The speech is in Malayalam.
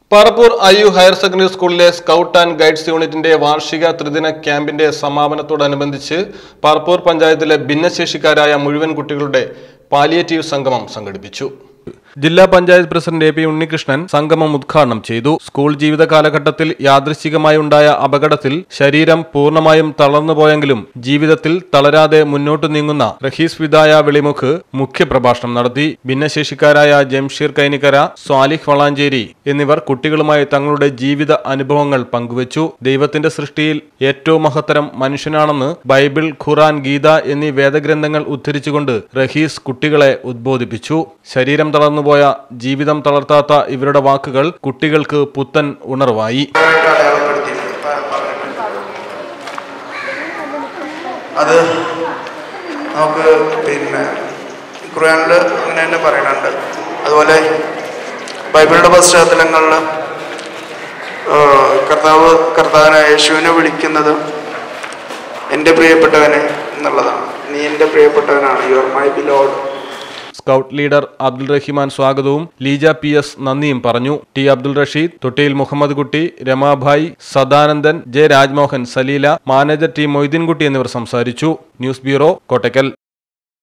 പാറപ്പൂർ IU ഹയർ സെക്കൻഡറി സ്കൂളിലെ സ്കൗട്ട് ആൻഡ് ഗൈഡ്സ് യൂണിറ്റിന്റെ വാർഷിക ത്രിദിന ക്യാമ്പിന്റെ സമാപനത്തോടനുബന്ധിച്ച് പാറപ്പൂർ പഞ്ചായത്തിലെ ഭിന്നശേഷിക്കാരായ മുഴുവൻ കുട്ടികളുടെ പാലിയേറ്റീവ് സംഗമം സംഘടിപ്പിച്ചു. ജില്ലാ പഞ്ചായത്ത് പ്രസിഡന്റ് AP ഉണ്ണികൃഷ്ണൻ സംഗമം ഉദ്ഘാടനം ചെയ്തു. സ്കൂൾ ജീവിത കാലഘട്ടത്തിൽ യാദൃശ്ചികമായി ഉണ്ടായ അപകടത്തിൽ ശരീരം പൂർണ്ണമായും തളർന്നുപോയെങ്കിലും ജീവിതത്തിൽ തളരാതെ മുന്നോട്ടു നീങ്ങുന്ന റഹീസ് വിദായ വെളിമുഖ് മുഖ്യപ്രഭാഷണം നടത്തി. ഭിന്നശേഷിക്കാരായ ജംഷീർ കൈനിക്കര, സ്വാലിഹ് വളാഞ്ചേരി എന്നിവർ കുട്ടികളുമായി തങ്ങളുടെ ജീവിത അനുഭവങ്ങൾ പങ്കുവച്ചു. ദൈവത്തിന്റെ സൃഷ്ടിയിൽ ഏറ്റവും മഹത്തരം മനുഷ്യനാണെന്ന് ബൈബിൾ, ഖുർആൻ, ഗീത എന്നീ വേദഗ്രന്ഥങ്ങൾ ഉദ്ധരിച്ചുകൊണ്ട് റഹീസ് കുട്ടികളെ ഉദ്ബോധിപ്പിച്ചു. ശരീരം തളർന്നുപോയ ജീവിതം തളർത്താത്ത ഇവരുടെ വാക്കുകൾ കുട്ടികൾക്ക് പുത്തൻ ഉണർവായി. അത് നമുക്ക് ഖുർആനിൽ അങ്ങനെ തന്നെ പറയുന്നുണ്ട്. അതുപോലെ ബൈബിളിന്റെ പശ്ചാത്തലങ്ങളിൽ കർത്താവിനെ യേശുവിനെ വിളിക്കുന്നത് എൻ്റെ പ്രിയപ്പെട്ടവനെ എന്നുള്ളതാണ്. നീ എൻ്റെ പ്രിയപ്പെട്ടവനാണ്, you are my beloved. Scout leader Abdul Rahiman സ്വാഗതവും ലീജ PS നന്ദിയും പറഞ്ഞു. T അബ്ദുൾ റഷീദ്, തൊട്ടിയിൽ Muhammad Kutty, Ramabhai, Sadanandan, J Rajmohan, Saleela, manager T Moideenkutty എന്നിവർ സംസാരിച്ചു. News bureau, Kottakkal.